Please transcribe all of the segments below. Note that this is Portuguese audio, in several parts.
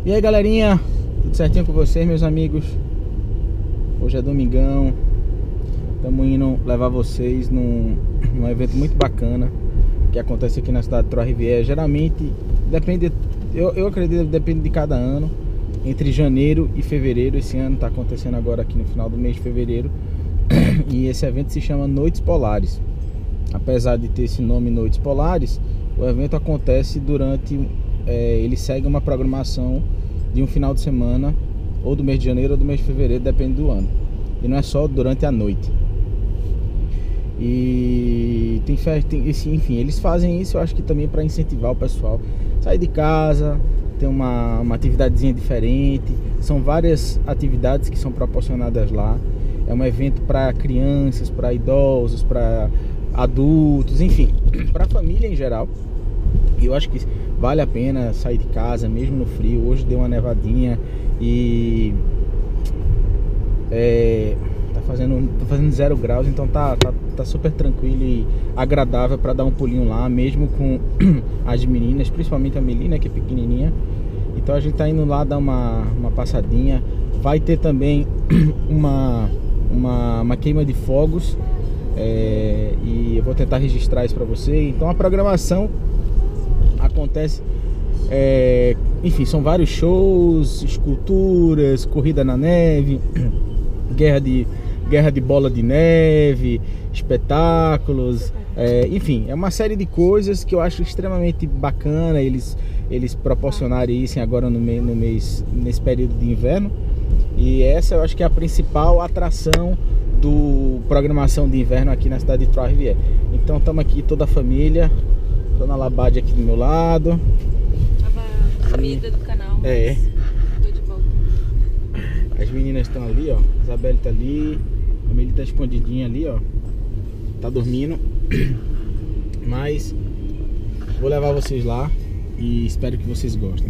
E aí, galerinha, tudo certinho com vocês, meus amigos? Hoje é domingão. Estamos indo levar vocês num evento muito bacana que acontece aqui na cidade de Trois-Rivières. Geralmente, depende, eu acredito que depende de cada ano. Entre janeiro e fevereiro. Esse ano está acontecendo agora aqui no final do mês de fevereiro. E esse evento se chama Noites Polares. Apesar de ter esse nome Noites Polares, o evento acontece durante... ele segue uma programação de um final de semana, ou do mês de janeiro ou do mês de fevereiro, depende do ano. E não é só durante a noite. E tem festa, enfim, eles fazem isso, eu acho que também para incentivar o pessoal sair de casa, ter uma atividadezinha diferente. São várias atividades que são proporcionadas lá. É um evento para crianças, para idosos, para adultos, enfim, para a família em geral. E eu acho que vale a pena sair de casa, mesmo no frio. Hoje deu uma nevadinha e tá fazendo 0 graus, então tá super tranquilo e agradável para dar um pulinho lá, mesmo com as meninas, principalmente a Melina, que é pequenininha. Então a gente tá indo lá dar uma passadinha. Vai ter também uma queima de fogos, e eu vou tentar registrar isso para você. Então a programação acontece, enfim, são vários shows, esculturas, corrida na neve, guerra de bola de neve, espetáculos, enfim, é uma série de coisas que eu acho extremamente bacana eles proporcionarem isso agora nesse período de inverno. E essa eu acho que é a principal atração do programação de inverno aqui na cidade de Trois-Rivières. Então estamos aqui toda a família. Dona Labade aqui do meu lado. Tava sumida do canal, mas tô de volta. As meninas estão ali, ó. Isabelle tá ali. A Meli tá escondidinha ali, ó. Tá dormindo. Mas vou levar vocês lá e espero que vocês gostem.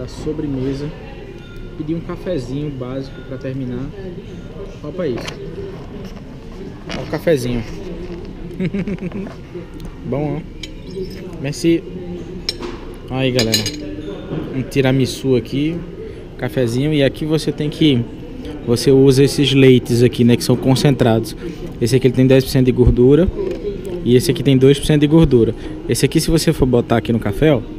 sobremesa. Pedi um cafezinho básico para terminar. Opa, isso. Olha o cafezinho. Bom, ó. Merci. Aí, galera. Um tiramisu aqui. Cafezinho. E aqui você tem que... Você usa esses leites aqui, né? Que são concentrados. Esse aqui ele tem 10% de gordura. E esse aqui tem 2% de gordura. Esse aqui, se você for botar aqui no café, ó.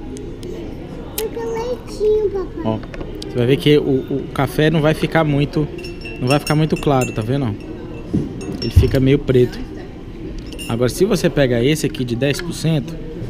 Ó. Você vai ver que o café não vai ficar muito... Não vai ficar muito claro, tá vendo? Ele fica meio preto. Agora, se você pegar esse aqui de 10%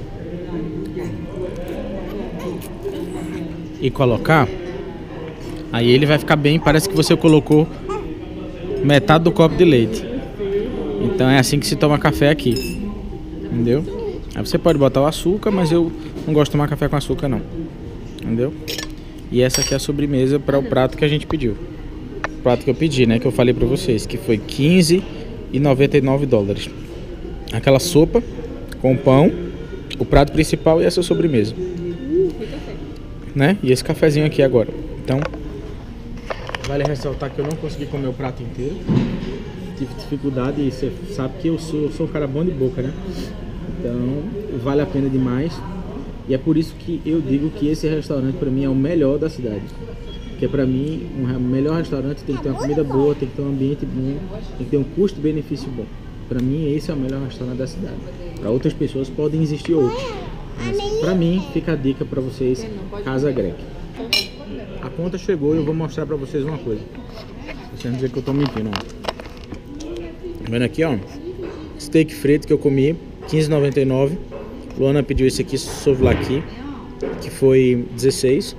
e colocar, aí ele vai ficar bem, parece que você colocou metade do copo de leite. Então é assim que se toma café aqui. Entendeu? Aí você pode botar o açúcar, mas eu não gosto de tomar café com açúcar não. Entendeu? E essa aqui é a sobremesa para o prato que a gente pediu. O prato que eu pedi, né? Que eu falei pra vocês, que foi $15,99. Aquela sopa com pão, o prato principal e essa sobremesa. Né? E esse cafezinho aqui agora. Então, vale ressaltar que eu não consegui comer o prato inteiro. Tive dificuldade e você sabe que eu sou um cara bom de boca, né? Então, vale a pena demais. E é por isso que eu digo que esse restaurante pra mim é o melhor da cidade. Porque pra mim, um melhor restaurante tem que ter uma comida boa, tem que ter um ambiente bom, tem que ter um custo-benefício bom. Pra mim, esse é o melhor restaurante da cidade. Pra outras pessoas podem existir outros. Mas pra mim, fica a dica pra vocês, Casa Grec. A conta chegou e eu vou mostrar pra vocês uma coisa. Vocês vão dizer que eu tô mentindo, ó. Tá vendo aqui, ó? Steak frito que eu comi, R$15,99. Luana pediu esse aqui, souvlaki, que foi 16.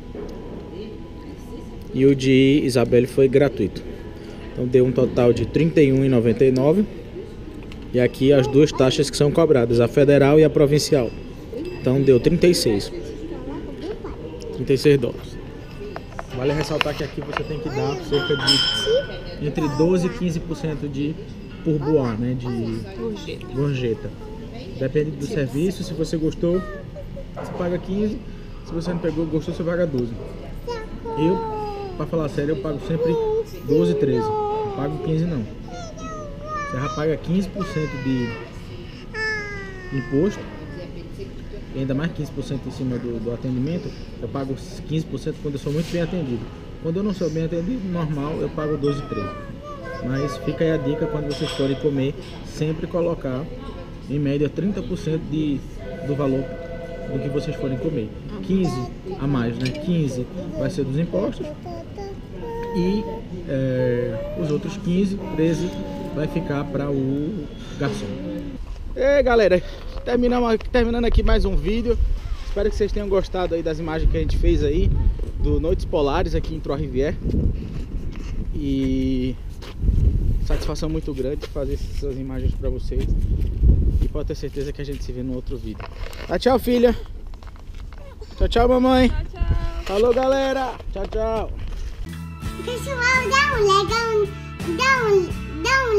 E o de Isabelle foi gratuito. Então deu um total de R$31,99. E aqui as duas taxas que são cobradas, a federal e a provincial. Então deu 36 dólares. Vale ressaltar que aqui você tem que dar cerca de entre 12 e 15% de pourboire, né? De gorjeta. Depende do serviço. Se você gostou, você paga 15. Se você não gostou, você paga 12. Eu, pra falar sério, eu pago sempre 12, 13. Não pago 15 não. Você já paga 15% de imposto. E ainda mais 15% em cima do atendimento. Eu pago 15% quando eu sou muito bem atendido. Quando eu não sou bem atendido, normal, eu pago 12, 13. Mas fica aí a dica, quando vocês forem comer, sempre colocar em média 30% do valor do que vocês forem comer. 15 a mais, né? 15 vai ser dos impostos. E os outros 15, 13 vai ficar para o garçom. E galera, terminando aqui mais um vídeo. Espero que vocês tenham gostado aí das imagens que a gente fez aí do Noites Polares aqui em Trois-Rivières. E satisfação muito grande fazer essas imagens para vocês. E pode ter certeza que a gente se vê no outro vídeo. Tá, tchau, filha. Tchau, tchau, mamãe. Tchau, tchau. Falou, galera. Tchau, tchau. Pessoal, dá um